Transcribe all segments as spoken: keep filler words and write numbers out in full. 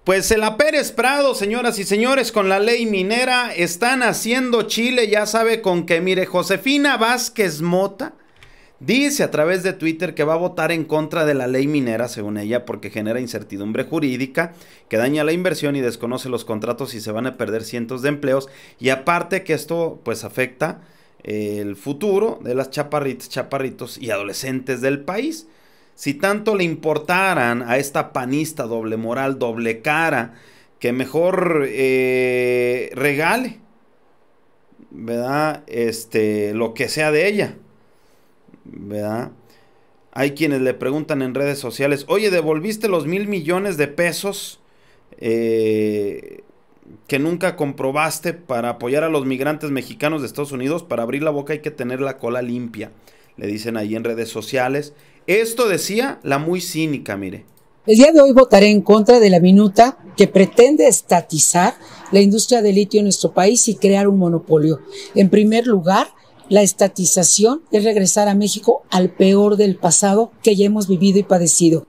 Pues el Pérez Prado, señoras y señores, con la ley minera están haciendo Chile, ya sabe con que, mire, Josefina Vázquez Mota dice a través de Twitter que va a votar en contra de la ley minera, según ella, porque genera incertidumbre jurídica, que daña la inversión y desconoce los contratos y se van a perder cientos de empleos, y aparte que esto pues afecta eh, el futuro de las chaparritas, chaparritos y adolescentes del país. Si tanto le importaran a esta panista doble moral, doble cara, que mejor eh, regale, ¿verdad? Este, lo que sea de ella, ¿verdad? Hay quienes le preguntan en redes sociales, oye, ¿devolviste los mil millones de pesos eh, que nunca comprobaste para apoyar a los migrantes mexicanos de Estados Unidos? Para abrir la boca hay que tener la cola limpia, le dicen ahí en redes sociales. Esto decía la muy cínica, mire. El día de hoy votaré en contra de la minuta que pretende estatizar la industria del litio en nuestro país y crear un monopolio. En primer lugar, la estatización es regresar a México al peor del pasado que ya hemos vivido y padecido.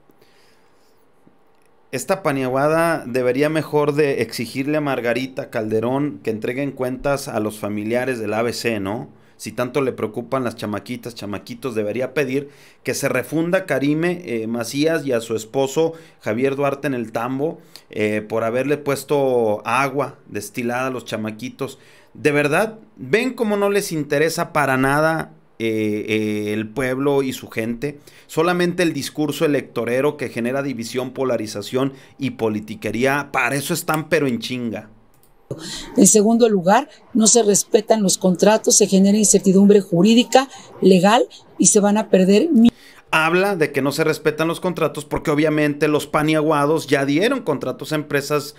Esta paniaguada debería mejor de exigirle a Margarita Calderón que entreguen cuentas a los familiares del A B C, ¿no? Si tanto le preocupan las chamaquitas, chamaquitos, debería pedir que se refunda a Karime eh, Macías y a su esposo Javier Duarte en el tambo eh, por haberle puesto agua destilada a los chamaquitos. De verdad, ven cómo no les interesa para nada eh, eh, el pueblo y su gente. Solamente el discurso electorero que genera división, polarización y politiquería. Para eso están pero en chinga. En segundo lugar, no se respetan los contratos, se genera incertidumbre jurídica, legal y se van a perder. Habla de que no se respetan los contratos porque obviamente los paniaguados ya dieron contratos a empresas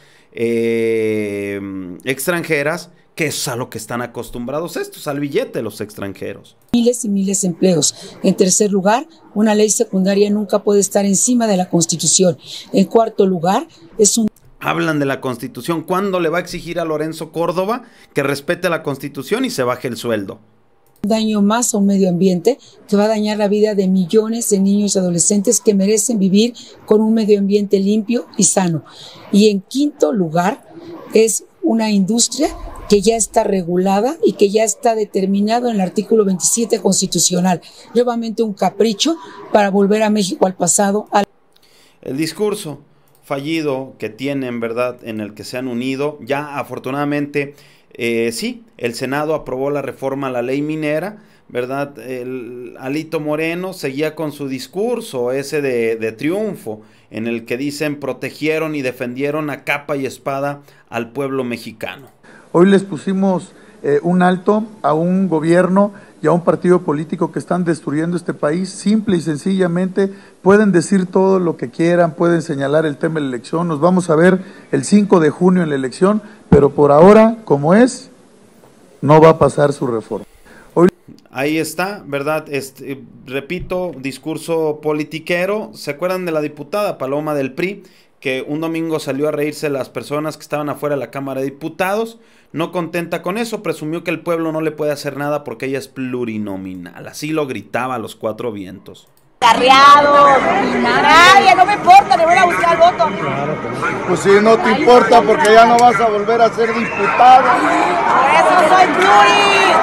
eh, extranjeras, que es a lo que están acostumbrados estos, al billete de los extranjeros. Miles y miles de empleos. En tercer lugar, una ley secundaria nunca puede estar encima de la Constitución. En cuarto lugar, es un... Hablan de la Constitución. ¿Cuándo le va a exigir a Lorenzo Córdoba que respete la Constitución y se baje el sueldo? Un daño más a un medio ambiente que va a dañar la vida de millones de niños y adolescentes que merecen vivir con un medio ambiente limpio y sano. Y en quinto lugar, es una industria que ya está regulada y que ya está determinado en el artículo veintisiete constitucional. Nuevamente un capricho para volver a México al pasado. Al... El discurso fallido que tienen, ¿verdad?, en el que se han unido. Ya afortunadamente, eh, sí, el Senado aprobó la reforma a la ley minera, ¿verdad? El Alito Moreno seguía con su discurso ese de, de triunfo, en el que dicen protegieron y defendieron a capa y espada al pueblo mexicano. Hoy les pusimos eh, un alto a un gobierno y a un partido político que están destruyendo este país. Simple y sencillamente pueden decir todo lo que quieran, pueden señalar el tema de la elección. Nos vamos a ver el cinco de junio en la elección, pero por ahora, como es, no va a pasar su reforma. Hoy... Ahí está, ¿verdad? Este, repito, discurso politiquero. ¿Se acuerdan de la diputada Paloma del P R I? Que un domingo salió a reírse las personas que estaban afuera de la Cámara de Diputados. No contenta con eso, presumió que el pueblo no le puede hacer nada porque ella es plurinominal. Así lo gritaba a los cuatro vientos. Carreados, nadie, no me importa, le voy a buscar el voto. Pues si no te importa porque ya no vas a volver a ser diputado. Por eso soy pluri.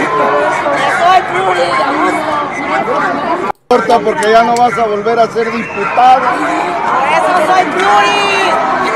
Soy pluri, no importa porque ya no vas a volver a ser diputado. Por eso soy pluri.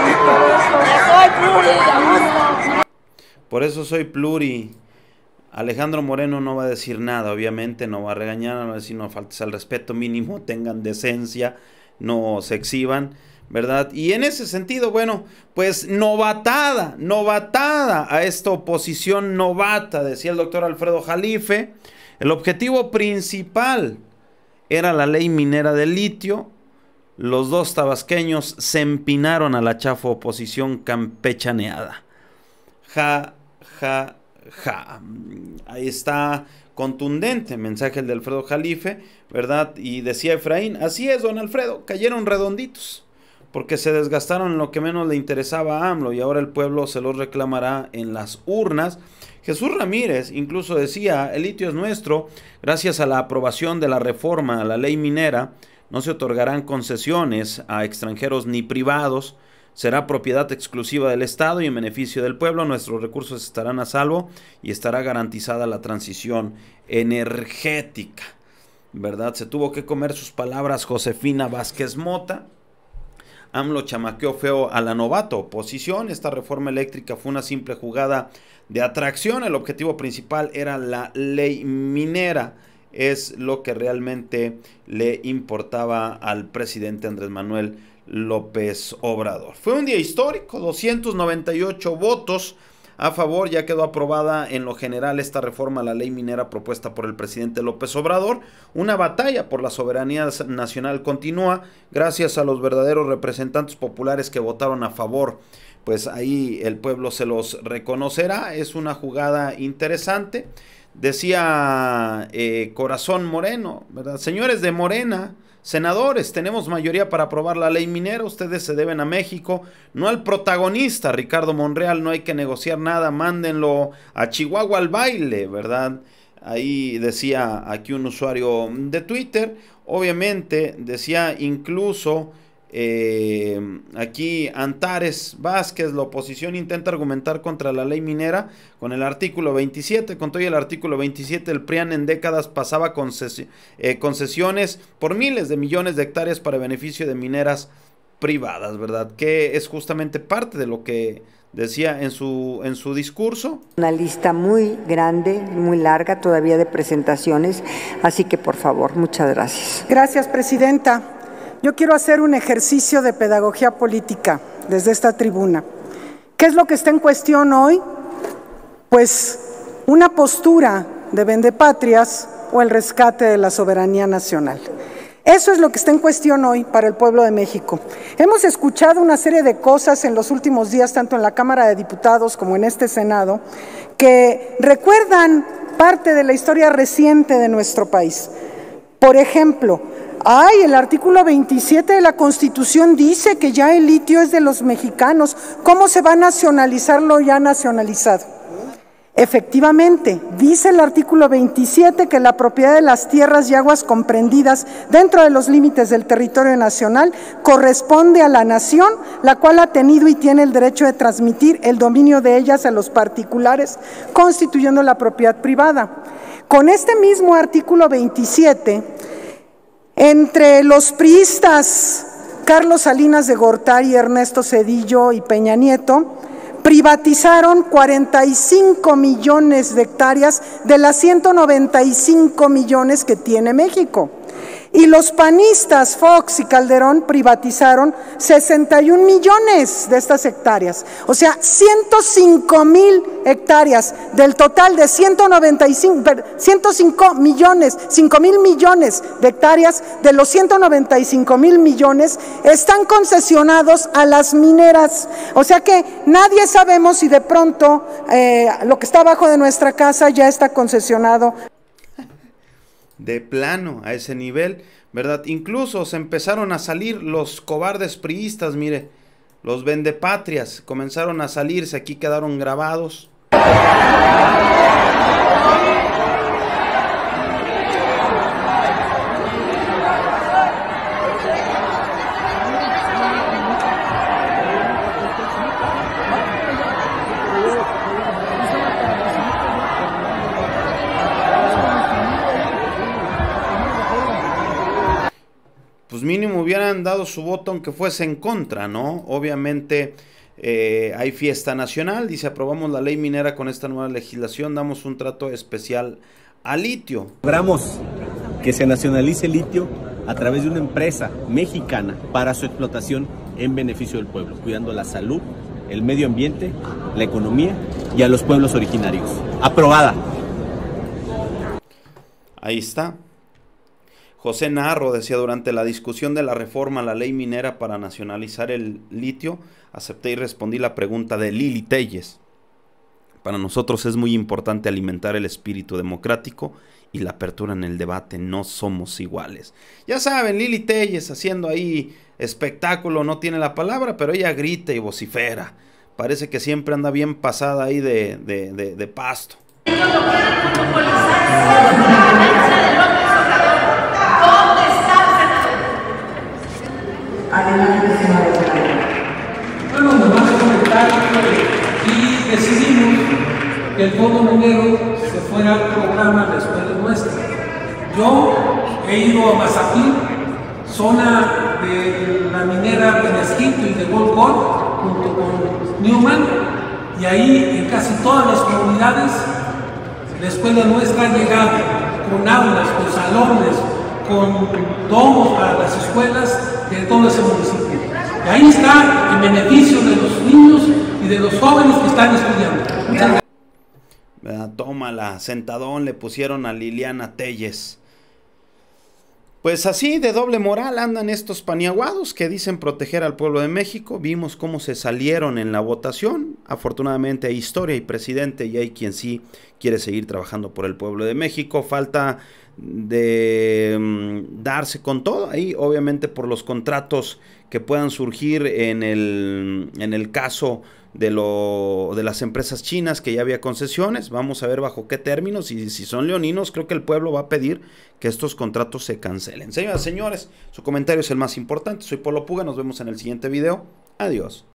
Soy pluri, Por eso soy pluri. Alejandro Moreno no va a decir nada, obviamente, no va a regañar, no va a decir no faltes al respeto mínimo, tengan decencia, no se exhiban, ¿verdad? Y en ese sentido, bueno, pues novatada, novatada a esta oposición novata, decía el doctor Alfredo Jalife. El objetivo principal era la ley minera del litio. Los dos tabasqueños se empinaron a la chafa oposición campechaneada. Ja, ja, ja. Ahí está contundente mensaje el de Alfredo Jalife, ¿verdad? Y decía Efraín, así es, don Alfredo, cayeron redonditos, porque se desgastaron en lo que menos le interesaba a AMLO y ahora el pueblo se los reclamará en las urnas. Jesús Ramírez incluso decía, el litio es nuestro, gracias a la aprobación de la reforma a la ley minera, no se otorgarán concesiones a extranjeros ni privados, será propiedad exclusiva del Estado y en beneficio del pueblo. Nuestros recursos estarán a salvo y estará garantizada la transición energética, ¿verdad? Se tuvo que comer sus palabras Josefina Vázquez Mota. AMLO chamaqueó feo a la novata oposición. Esta reforma eléctrica fue una simple jugada de atracción. El objetivo principal era la ley minera. Es lo que realmente le importaba al presidente Andrés Manuel López Obrador. Fue un día histórico, doscientos noventa y ocho votos a favor. Ya quedó aprobada en lo general esta reforma a la ley minera propuesta por el presidente López Obrador. Una batalla por la soberanía nacional continúa gracias a los verdaderos representantes populares que votaron a favor. Pues ahí el pueblo se los reconocerá. Es una jugada interesante. Decía eh, Corazón Moreno, ¿verdad? Señores de Morena, senadores, tenemos mayoría para aprobar la ley minera, ustedes se deben a México, no al protagonista Ricardo Monreal, no hay que negociar nada, mándenlo a Chihuahua al baile, ¿verdad? Ahí decía aquí un usuario de Twitter. Obviamente decía incluso eh, aquí Antares Vázquez, la oposición intenta argumentar contra la ley minera con el artículo veintisiete, con todo y el artículo veintisiete el P R I A N en décadas pasaba conces eh, concesiones por miles de millones de hectáreas para beneficio de mineras privadas, ¿verdad? Que es justamente parte de lo que decía en su, en su discurso. Una lista muy grande, muy larga todavía de presentaciones, así que por favor, muchas gracias. Gracias, presidenta. Yo quiero hacer un ejercicio de pedagogía política desde esta tribuna. ¿Qué es lo que está en cuestión hoy? Pues una postura de vendepatrias o el rescate de la soberanía nacional. Eso es lo que está en cuestión hoy para el pueblo de México. Hemos escuchado una serie de cosas en los últimos días, tanto en la Cámara de Diputados como en este Senado, que recuerdan parte de la historia reciente de nuestro país. Por ejemplo, ay, el artículo veintisiete de la Constitución dice que ya el litio es de los mexicanos. ¿Cómo se va a nacionalizar lo ya nacionalizado? Efectivamente, dice el artículo veintisiete que la propiedad de las tierras y aguas comprendidas dentro de los límites del territorio nacional corresponde a la nación, la cual ha tenido y tiene el derecho de transmitir el dominio de ellas a los particulares, constituyendo la propiedad privada. Con este mismo artículo veintisiete, entre los priistas Carlos Salinas de Gortari, Ernesto Zedillo y Peña Nieto, privatizaron cuarenta y cinco millones de hectáreas de las ciento noventa y cinco millones que tiene México. Y los panistas Fox y Calderón privatizaron sesenta y un millones de estas hectáreas. O sea, ciento cinco mil hectáreas del total de ciento noventa y cinco, ciento cinco millones, cinco mil millones de hectáreas de los ciento noventa y cinco mil millones están concesionados a las mineras. O sea que nadie sabemos si de pronto eh, lo que está abajo de nuestra casa ya está concesionado. De plano, a ese nivel, ¿verdad? Incluso se empezaron a salir los cobardes priistas, mire, los vendepatrias, comenzaron a salirse, aquí quedaron grabados. Pues mínimo hubieran dado su voto aunque fuese en contra, ¿no? Obviamente eh, hay fiesta nacional, dice, aprobamos la ley minera con esta nueva legislación, damos un trato especial al litio. Logramos que se nacionalice el litio a través de una empresa mexicana para su explotación en beneficio del pueblo, cuidando la salud, el medio ambiente, la economía y a los pueblos originarios. Aprobada. Ahí está. José Narro decía, durante la discusión de la reforma a la ley minera para nacionalizar el litio, acepté y respondí la pregunta de Lili Telles. Para nosotros es muy importante alimentar el espíritu democrático y la apertura en el debate, no somos iguales. Ya saben, Lili Telles haciendo ahí espectáculo, no tiene la palabra, pero ella grita y vocifera. Parece que siempre anda bien pasada ahí de, de, de, de pasto. que el fondo minero se fuera al programa La Escuela Nuestra. Yo he ido a Mazatlán, zona de la minera Penasquito y de Volcón, junto con Newman, y ahí en casi todas las comunidades La Escuela Nuestra ha llegado con aulas, con salones, con domos para las escuelas de todo ese municipio. Y ahí está en beneficio de los niños y de los jóvenes que están estudiando. Muchas gracias. Tómala, sentadón le pusieron a Liliana Telles. Pues así de doble moral andan estos paniaguados que dicen proteger al pueblo de México. Vimos cómo se salieron en la votación. Afortunadamente hay historia y presidente y hay quien sí quiere seguir trabajando por el pueblo de México. Falta de um, darse con todo ahí, obviamente por los contratos que puedan surgir en el, en el caso de, lo, de las empresas chinas, que ya había concesiones. Vamos a ver bajo qué términos, y si son leoninos, creo que el pueblo va a pedir que estos contratos se cancelen. Señoras y señores, su comentario es el más importante. Soy Polo Puga, nos vemos en el siguiente video. Adiós.